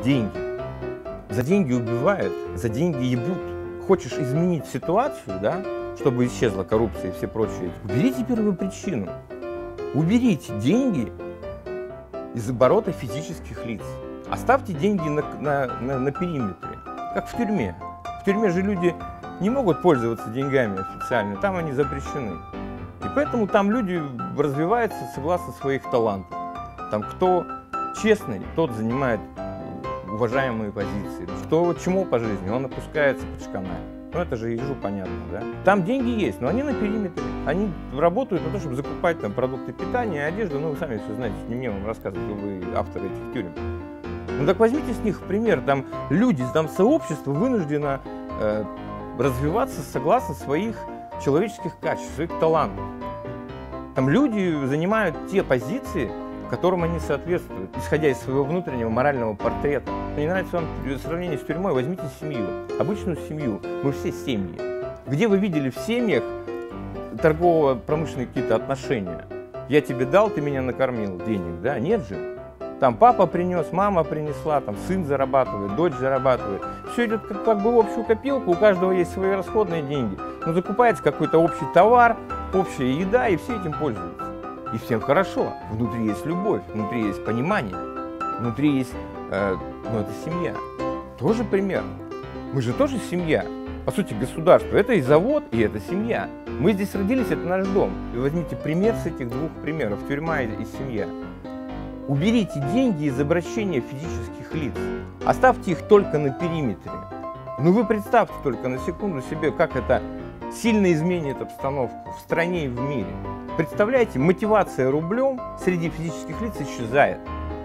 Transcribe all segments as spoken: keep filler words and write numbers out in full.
деньги. За деньги убивают, за деньги ебут. Хочешь изменить ситуацию, да, чтобы исчезла коррупция и все прочее, уберите первую причину. Уберите деньги из оборота физических лиц. Оставьте деньги на, на, на, на периметре, как в тюрьме. В тюрьме же люди не могут пользоваться деньгами официально, там они запрещены. И поэтому там люди развиваются согласно своих талантов. Там кто честный, тот занимает уважаемые позиции. Кто чему по жизни, он опускается под шкана. Ну это же ежу понятно, да? Там деньги есть, но они на периметре. Они работают на то, чтобы закупать там продукты питания, одежду. Ну вы сами все знаете, не мне вам рассказывать, вы авторы этих тюрем. Ну так возьмите с них пример. Там люди, там сообщество вынуждено э, развиваться согласно своих человеческих качеств, своих талантов. Там люди занимают те позиции, которым они соответствуют, исходя из своего внутреннего морального портрета. Мне нравится вам сравнение с тюрьмой. Возьмите семью, обычную семью. Мы все семьи. Где вы видели в семьях торгово-промышленные какие-то отношения? Я тебе дал, ты меня накормил, денег, да? Нет же. Там папа принес, мама принесла, там сын зарабатывает, дочь зарабатывает. Все идет как, как бы в общую копилку, у каждого есть свои расходные деньги. Но закупается какой-то общий товар, общая еда, и все этим пользуются. И всем хорошо. Внутри есть любовь, внутри есть понимание, внутри есть, э, ну это семья. Тоже пример. Мы же тоже семья. По сути, государство — это и завод, и это семья. Мы здесь родились, это наш дом. И возьмите пример с этих двух примеров, тюрьма и, и семья. Уберите деньги из обращения физических лиц. Оставьте их только на периметре. Ну вы представьте только на секунду себе, как это сильно изменит обстановку в стране и в мире. Представляете, мотивация рублем среди физических лиц исчезает.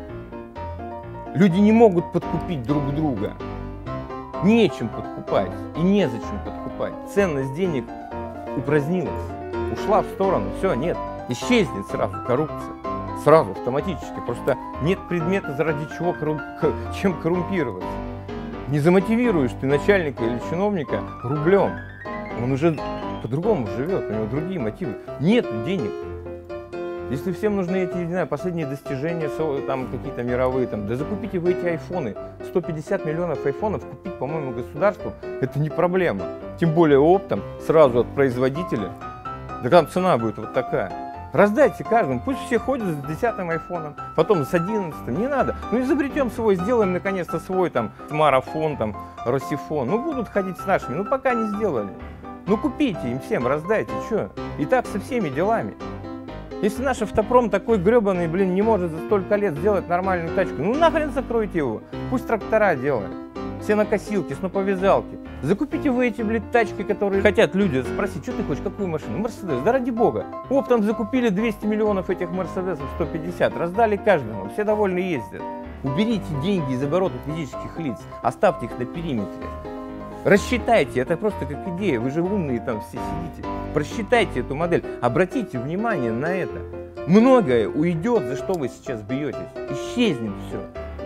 Люди не могут подкупить друг друга. Нечем подкупать и незачем подкупать. Ценность денег упразднилась, ушла в сторону. Все, нет, исчезнет сразу коррупция. Сразу, автоматически. Просто нет предмета, заради чего коррум... чем коррумпироваться. Не замотивируешь ты начальника или чиновника рублем. Он уже по-другому живет, у него другие мотивы. Нет денег. Если всем нужны эти, не знаю, последние достижения, там какие-то мировые, там, да закупите вы эти айфоны. сто пятьдесят миллионов айфонов купить, по-моему, государству — это не проблема. Тем более оптом, сразу от производителя. Да там цена будет вот такая. Раздайте каждому, пусть все ходят с десятым айфоном, потом с одиннадцатым, не надо. Ну изобретем свой, сделаем наконец-то свой там смартфон, там, Росифон. Ну будут ходить с нашими, ну пока не сделали. Ну купите им всем, раздайте, что? И так со всеми делами. Если наш автопром такой гребаный, блин, не может за столько лет сделать нормальную тачку, ну нахрен закройте его, пусть трактора делают. Сенокосилки, сноповязалки. Закупите вы эти, блин, тачки, которые хотят люди спросить, что ты хочешь, какую машину? Мерседес, да ради бога. Оптом закупили двести миллионов этих Мерседесов, сто пятьдесят, раздали каждому, все довольны ездят. Уберите деньги из оборота физических лиц, оставьте их на периметре. Рассчитайте, это просто как идея, вы же умные там все сидите. Просчитайте эту модель, обратите внимание на это. Многое уйдет, за что вы сейчас бьетесь, исчезнет все.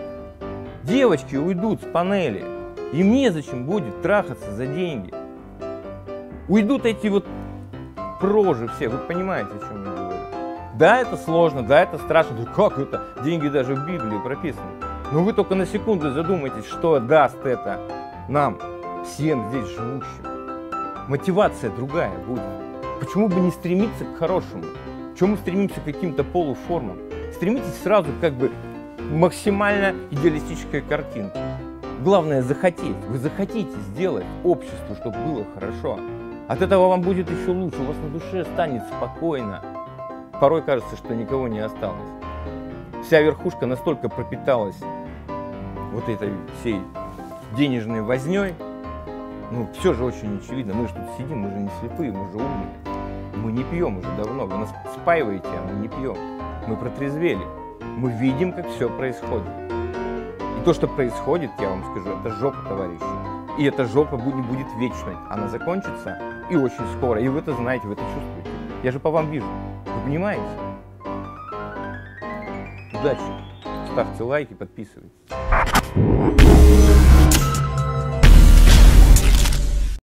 Девочки уйдут с панели, им незачем будет трахаться за деньги. Уйдут эти вот прожи все, вы понимаете, о чем я говорю. Да, это сложно, да, это страшно, да как это, деньги даже в Библии прописаны. Но вы только на секунду задумайтесь, что даст это нам, всем здесь живущим. Мотивация другая будет. Почему бы не стремиться к хорошему? Почему мы стремимся к каким-то полуформам? Стремитесь сразу как бы максимально идеалистическая картинка. Главное захотеть. Вы захотите сделать обществу, чтобы было хорошо. От этого вам будет еще лучше. У вас на душе станет спокойно. Порой кажется, что никого не осталось. Вся верхушка настолько пропиталась вот этой всей денежной возней. Ну, все же очень очевидно. Мы же тут сидим, мы же не слепые, мы же умные. Мы не пьем уже давно. Вы нас спаиваете, а мы не пьем. Мы протрезвели. Мы видим, как все происходит. И то, что происходит, я вам скажу, это жопа, товарищи. И эта жопа не будет вечной. Она закончится и очень скоро. И вы это знаете, вы это чувствуете. Я же по вам вижу. Вы понимаете? Удачи. Ставьте лайки, подписывайтесь.